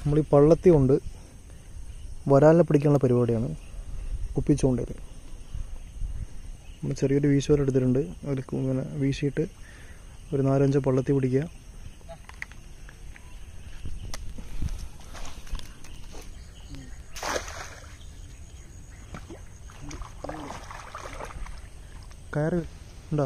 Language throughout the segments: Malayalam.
നമ്മൾ ഈ പള്ളത്തി കൊണ്ട് വരാലിനെ പിടിക്കാനുള്ള പരിപാടിയാണ് കുപ്പിച്ചുകൊണ്ടേൽ. നമ്മൾ ചെറിയൊരു വീശുവല എടുത്തിട്ടുണ്ട്. അതിൽ ഇങ്ങനെ വീശിയിട്ട് ഒരു 4-5 പള്ളത്തി പിടിക്കുക. കയറ് ഉണ്ടോ?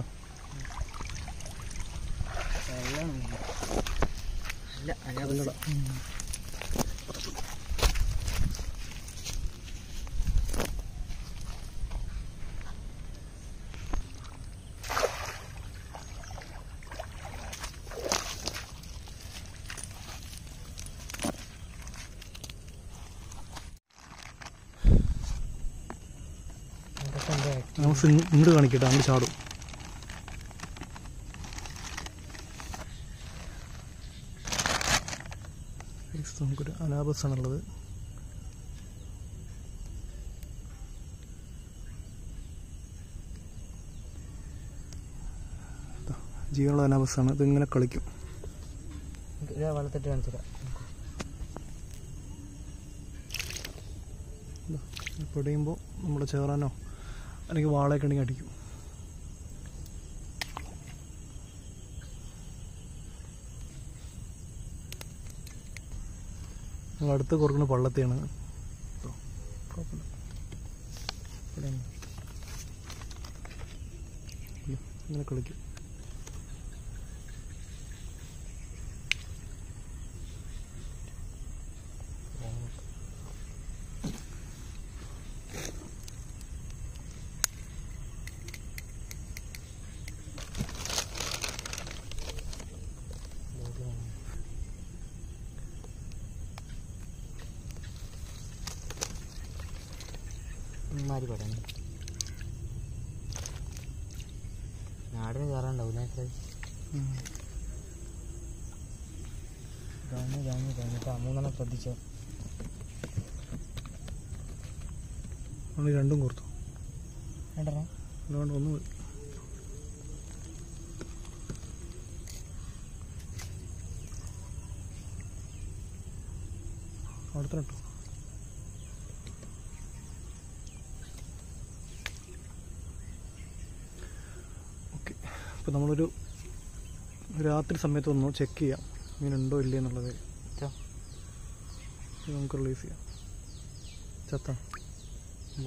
ഇങ്ങോട്ട് കാണിക്കട്ടെ, അങ്ങോട്ട് ചാടും. നമുക്കൊരു അനാബസാണുള്ളത്. ജീവനുള്ള അനാബസാണ്. ഇതിങ്ങനെ കളിക്കും. വളർത്തിട്ട് കാണിച്ചില്ല. പൊടിയുമ്പോൾ നമ്മുടെ ചേറാനോ അല്ലെങ്കിൽ വാളയൊക്കെ ഉണ്ടെങ്കിൽ അടിക്കും. ഞങ്ങൾ അടുത്ത് കൊടുക്കുന്ന പള്ളത്തിയാണ്. ഇങ്ങനെ കളിക്കും. മാരി പടം നാടിന് കയറാണ്ടാവും. മൂന്നെണ്ണം ശ്രദ്ധിച്ചോ. രണ്ടും കൊടുത്തു. രണ്ടെണ്ണം അതുകൊണ്ട് ഒന്ന് അടുത്തിട്ടോ. ഓക്കെ, അപ്പോൾ നമ്മളൊരു രാത്രി സമയത്ത് ഒന്ന് ചെക്ക് ചെയ്യാം മീനുണ്ടോ ഇല്ലേ എന്നുള്ളത്. നമുക്ക് റിലീസ് ചെയ്യാം. ചത്ത ഇല്ല.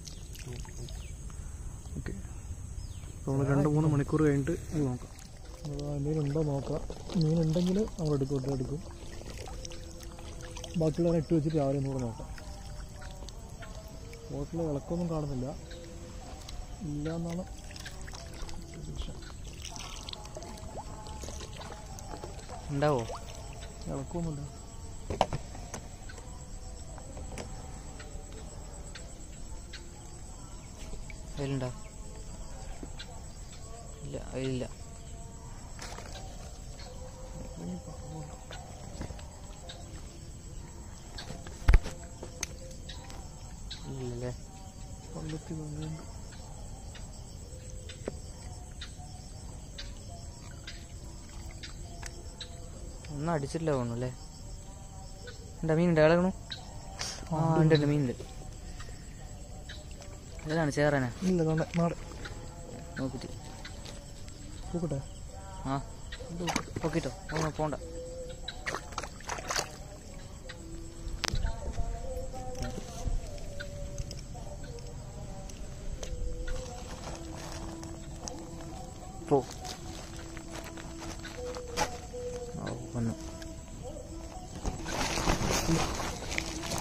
ഓക്കെ, അപ്പോൾ നമ്മൾ 2-3 മണിക്കൂർ കഴിഞ്ഞിട്ട് ഇത് നോക്കാം. മീനുണ്ടോ നോക്കാം. മീനുണ്ടെങ്കിൽ നമ്മൾ എടുക്കും. ബാക്കിയുള്ളവരെ ഇട്ട് വെച്ചിട്ട് രാവിലെ ഒന്നുകൂടെ നോക്കാം. ബോട്ടിൽ വിളക്കൊന്നും കാണുന്നില്ല. ഇല്ല എന്നാണ് ഉണ്ടാവോ? വിളക്കൊന്നുമില്ല. അതിലുണ്ടോ? ഇല്ല, അതിലില്ല. ഇല്ലല്ലേ. പള്ളത്തി വന്നുണ്ട്. ഒന്നും അടിച്ചിട്ടില്ല തോന്നുന്നു അല്ലേ? എന്താ മീനുണ്ട്? കളകണു. ആ ഉണ്ട്, മീനുണ്ട്. ഏതാണ്? ചേറാനാ? ഇല്ല, നാളെ നോക്കിട്ട് പോക്കട്ടെ. ആ നോക്കിട്ടോ. പോണ്ട. പോ. വന്നു.